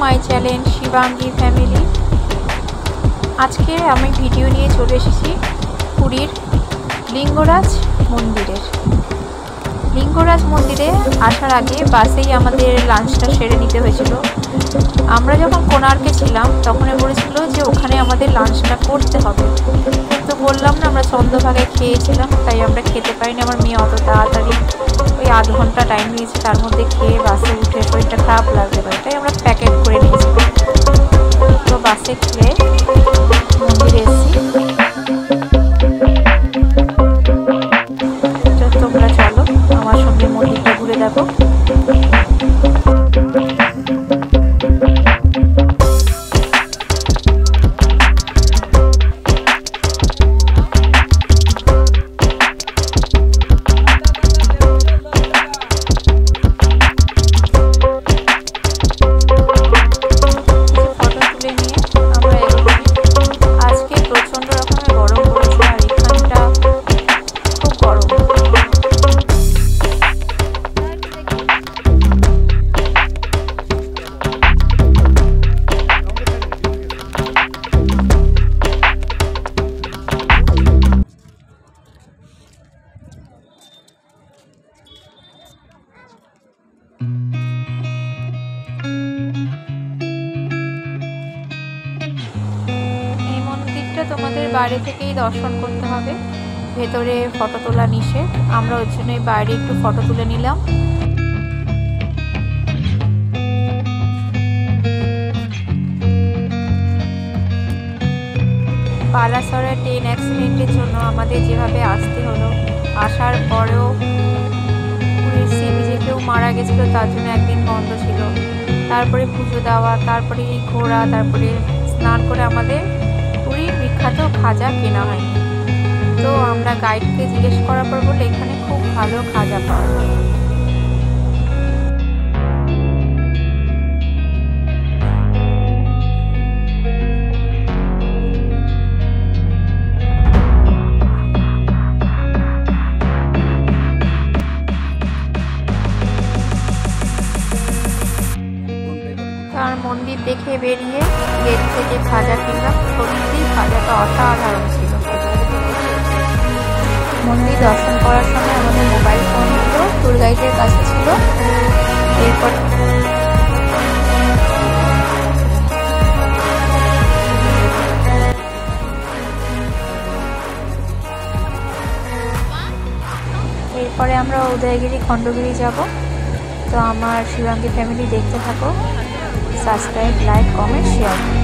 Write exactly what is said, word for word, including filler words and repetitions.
My channel Shivangi family. আজকে আমি video নিয়ে চলে এসেছি পুরীর লিঙ্গরাজ মন্দিরের। লিঙ্গরাজ মন্দিরে আসার আগে বাসেই আমাদের লাঞ্চটা সেরে নিতে হয়েছিল। আমরা যখন কোণার্কে ছিলাম তখন বলেছিল যে ওখানে আমাদের লাঞ্চটা করতে হবে, কিন্তু বললাম না আমরা চন্দ্রভাগে খেয়েছিলাম, তাই আমরা খেতে পারিনি। আমার মেয়ে অত তাড়াতাড়ি ওই আধ ঘন্টা টাইম নিয়েছে, তার মধ্যে খেয়ে বাসে উঠে শরীরটা খারাপ লাগতে পারে, তাই আমরা প্যাকেট করে নিয়েছিলাম। তো বাসে খেয়ে মন্দিরে এসেছি। তোমরা চলো আমার সঙ্গে মন্দিরটা ঘুরে দেখো। তোমাদের বাইরে থেকেই দর্শন করতে হবে, ভেতরে ফটো তোলা নিষেধ। আমরা ওই জন্যই বাইরে একটু ফটো তুলে নিলাম। পালাসরে ট্রেন অ্যাক্সিডেন্টের জন্য আমাদের যেভাবে আসতে হলো, আসার পরেও পুরীর সি বিচে কেউ মারা গেছিলো, তার জন্য একদিন বন্ধ ছিল। তারপরে পুজো দেওয়া, তারপরে ঘোরা, তারপরে স্নান করে আমাদের পুরীর বিখ্যাত খাজা কেনা হয়নি। তো আমরা গাইডকে জিজ্ঞেস করার পর বলে এখানে খুব ভালো খাজা পাওয়া যায়। তার মন্দির দেখে বেরিয়ে গেট থেকে খাজা কিনলাম। সত্যি খাজাটা অসাধারণ ছিল। মন্দির দর্শন করার সময় আমাদের মোবাইল ফোনগুলো ট্যুর গাইডের কাছে ছিল। এরপর এরপরে আমরা উদয়গিরি খণ্ডগিরি যাব। তো আমার শিবাঙ্গী ফ্যামিলি দেখতে থাকো। Subscribe, like, comment, share.